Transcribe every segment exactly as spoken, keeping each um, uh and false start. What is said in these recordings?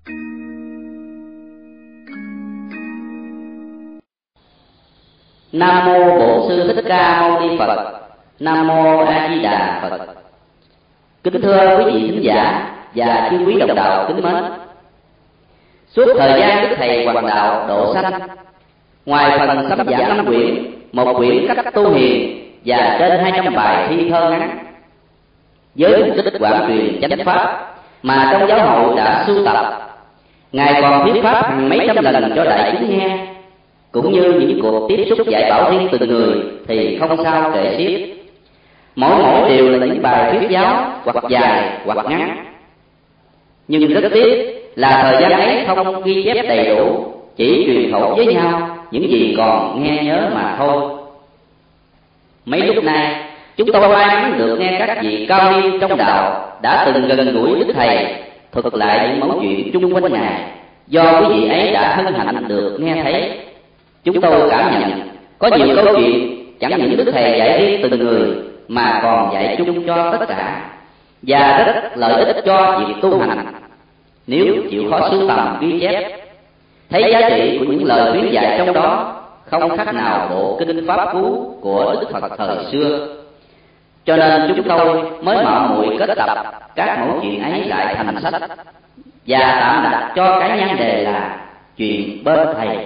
Nam mô Bổn Sư Thích Ca Mâu Ni Phật. Nam mô A Di Đà Phật. Kính thưa quý vị thính giả và chư quý đồng đạo kính mến, suốt thời gian Đức Thầy Hoàng Đạo độ sanh, ngoài phần sấm giảng năm quyển, một quyển cách tu hiền và trên hai trăm bài thi thơ ngắn, với mục đích quảng truyền chánh pháp mà trong giáo hội đã sưu tập, Ngài còn thuyết pháp hàng mấy trăm lần cho đại chúng nghe, cũng như những cuộc tiếp xúc dạy bảo riêng từng người thì không sao kể xiết. Mỗi mỗi đều là những bài thuyết giáo, hoặc dài hoặc ngắn. Nhưng rất tiếc là thời gian ấy không ghi chép đầy đủ, chỉ truyền khẩu với nhau những gì còn nghe nhớ mà thôi. Mấy lúc này chúng tôi may mắn được nghe các vị cao niên trong đạo đã từng gần gũi Đức Thầy thuật lại những mẩu chuyện chung quanh Ngài, do quý vị ấy đã hân hạnh được nghe thấy. Chúng tôi cảm nhận có nhiều câu chuyện chẳng những Đức Thầy dạy riêng từng người mà còn dạy chung cho tất cả, và rất lợi ích cho việc tu hành. Nếu chịu khó sưu tầm ghi chép, thấy giá trị của những lời khuyến dạy trong đó không khác nào bộ kinh pháp cú của Đức Phật thời xưa. Cho nên chúng tôi mới mạo muội kết tập các mẫu chuyện ấy lại thành sách, và tạm đặt cho cái nhan đề là Chuyện Bên Thầy.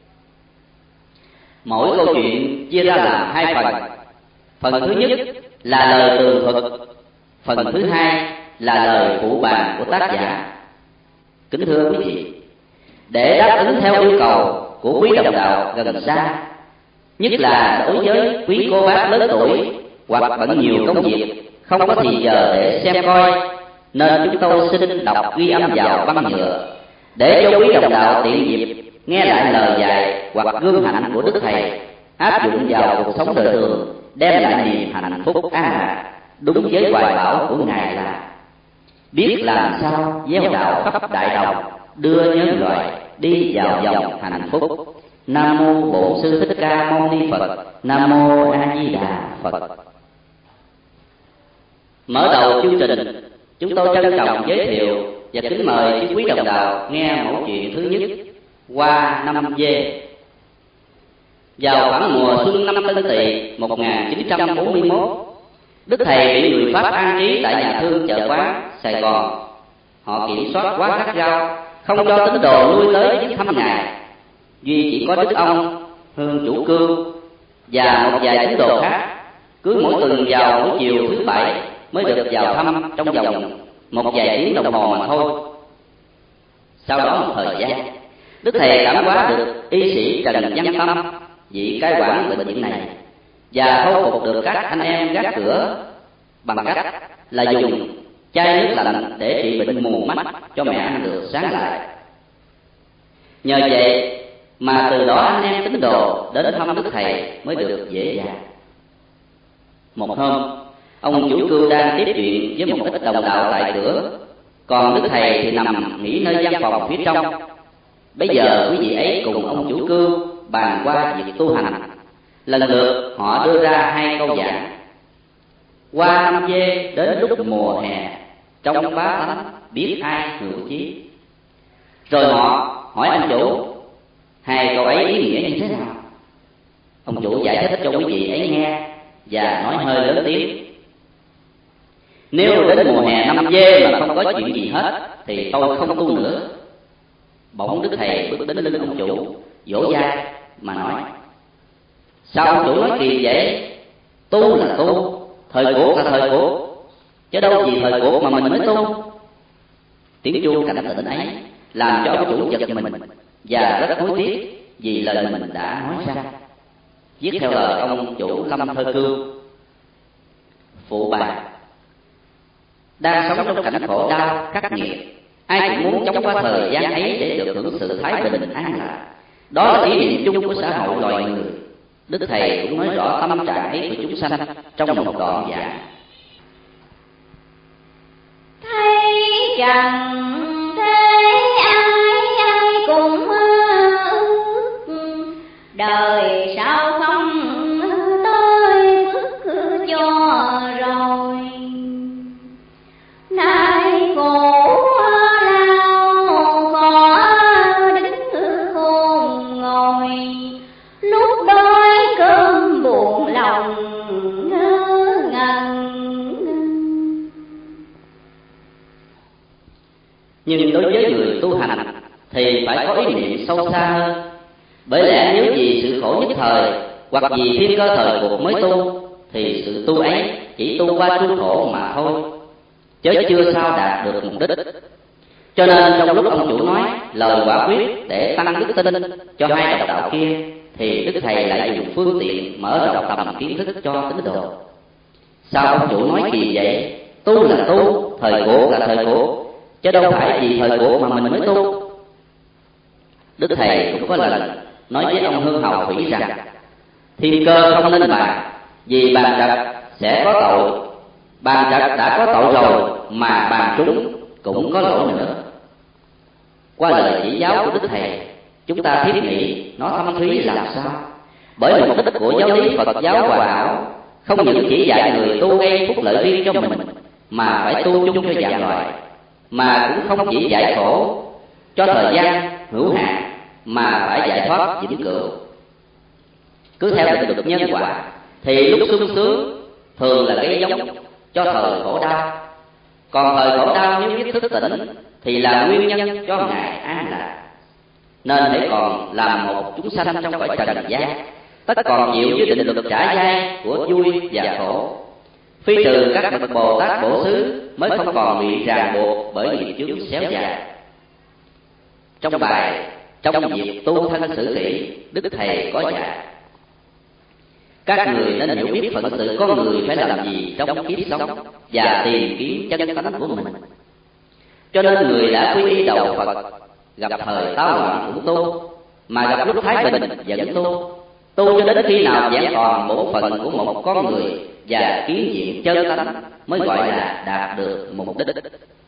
Mỗi câu chuyện chia ra làm hai phần. Phần thứ nhất là lời tường thuật, phần thứ hai là lời phụ bàn của tác giả. Kính thưa quý vị, để đáp ứng theo yêu cầu của quý đồng đạo gần xa, nhất là đối với quý cô bác lớn tuổi hoặc bận nhiều công việc, không có thì giờ để xem coi, nên chúng tôi xin đọc ghi âm vào băng nhựa để cho quý đồng đạo tiện dịp nghe lại lời dạy hoặc gương hạnh của Đức Thầy, áp dụng vào cuộc sống đời thường, đem lại niềm hạnh phúc an lạc, đúng với hoài bão của Ngài là biết làm sao gieo đạo khắp đại đồng, đưa nhân loại đi vào dòng hạnh phúc. Nam mô Bổn Sư Thích Ca Mâu Ni Phật. Nam mô A Di Đà Phật. Mở đầu chương trình, chúng tôi trân trọng giới thiệu và kính mời chư quý đồng đạo nghe mẫu chuyện thứ nhất, Hoa Năm Dê. Vào khoảng mùa xuân năm Tân Tỵ một nghìn chín trăm bốn mươi mốt, Đức Thầy bị người Pháp an trí tại nhà thương Chợ Quán, Sài Gòn. Họ kiểm soát quá gắt gao, không cho tín đồ lui tới viếng thăm Ngài. Duy chỉ có Đức ông, Hương Chủ Cưu và một vài tín đồ khác cứ mỗi tuần vào mỗi chiều thứ bảy mới được vào thăm trong vòng một vài tiếng đồng hồ mà thôi. Sau đó một thời gian, Đức Thầy cảm hóa được y sĩ Trần Văn Tâm, vị cai quản bệnh viện này, và khôi phục được các anh em gác cửa bằng cách là dùng chai nước lạnh để trị bệnh mù mắt cho mẹ ăn được sáng lại. Nhờ vậy mà từ đó anh em tín đồ đến thăm Đức Thầy mới được dễ dàng. Một hôm, ông Chủ Cưu đang tiếp chuyện với một ít đồng đạo tại cửa, còn Đức Thầy thì nằm nghỉ nơi văn phòng phía trong. Bây giờ quý vị ấy cùng ông Chủ Cưu bàn qua việc tu hành. Lần lượt họ đưa ra hai câu giảng. Hoa Năm Dê đến lúc mùa hè, trong bá tánh biết ai hữu chí. Rồi họ hỏi anh chủ, hai câu ấy ý nghĩa như thế nào? Ông chủ giải thích cho quý vị ấy nghe và nói hơi lớn tiếng. Nếu đến mùa hè năm Dê mà không có chuyện gì hết thì tôi không tu nữa. Bỗng Đức Thầy bước đến lưng ông chủ, vỗ vai mà nói: Sao ông chủ nói kỳ vậy? Tu là tu, thời cuộc là thời cuộc, chứ đâu vì thời cuộc mà mình mới tu. Tiếng chuông cảnh tỉnh ấy làm cho ông chủ giật mình và rất hối tiếc vì lời mình đã nói ra. Viết theo lời ông chủ Lâm Thơ Cưu. Phụ bà đang sống trong cảnh khổ đau khắc nghiệt, ai cũng muốn chống qua thời gian ấy để được hưởng sự thái bình an lạc. Đó là ý niệm chung của xã hội loài người. Đức Thầy cũng nói rõ tâm trạng ấy của chúng sanh trong một đoạn giảng. Thấy rằng thế ai ai cũng ước, đời sao không tôi ước cho rồi. Nay khổ lao Nhưng đối với người tu hành thì phải có ý niệm sâu xa hơn. Bởi lẽ nếu vì sự khổ nhất thời hoặc vì thiên cơ thời cuộc mới tu, thì sự tu ấy chỉ tu qua chuốc khổ mà thôi, chứ chưa sao đạt được mục đích. Cho nên trong lúc ông chủ nói lời quả quyết để tăng đức tin cho hai độc đạo kia, thì Đức Thầy lại dùng phương tiện mở rộng tầm kiến thức cho tín đồ. Sao ông chủ nói kỳ vậy? Tu là tu, thời cuộc là thời cuộc, chứ đâu phải vì thời cuộc mà mình mới tu. Đức Thầy cũng có lần nói với ông Hương Hầu Thủy rằng thiên cơ không nên bàn, vì bàn trật sẽ có tội. Bàn trật đã có tội rồi mà bàn trúng cũng có lỗi nữa. Qua lời chỉ giáo của Đức Thầy, chúng ta thiết nghĩ nó thâm thúy làm sao. Bởi mục đích của giáo lý Phật giáo hoàn hảo không những chỉ dạy người tu gây phúc lợi riêng cho mình, mà phải tu chung cho dạng loài, mà cũng không chỉ giải khổ cho thời gian hữu hạn, mà phải giải thoát vĩnh cửu. Cứ theo định luật nhân quả thì lúc sung sướng thường là gây giống cho thời khổ đau, còn thời khổ đau nếu biết thức tỉnh thì là nguyên nhân cho ngài an lạc. Nên hãy còn làm một chúng sanh trong cõi trần gian, tất còn chịu với định luật trả dai của vui và khổ. Phi trừ các bậc Bồ Tát Bổ Xứ mới không còn bị ràng buộc bởi nghiệp chướng xéo dài. Trong bài Trong việc tu thân xử kỷ, Đức Thầy có dạy các người nên hiểu biết phận sự con người phải làm gì trong kiếp sống và tìm kiếm chân tánh của mình. Cho nên người đã quy y đầu Phật, gặp thời táo loạn cũng tu, mà gặp lúc thái bình vẫn tu. Tu cho đến khi nào vẫn còn bổn phận của một con người và kiến diện chân tánh mới gọi là đạt được mục đích.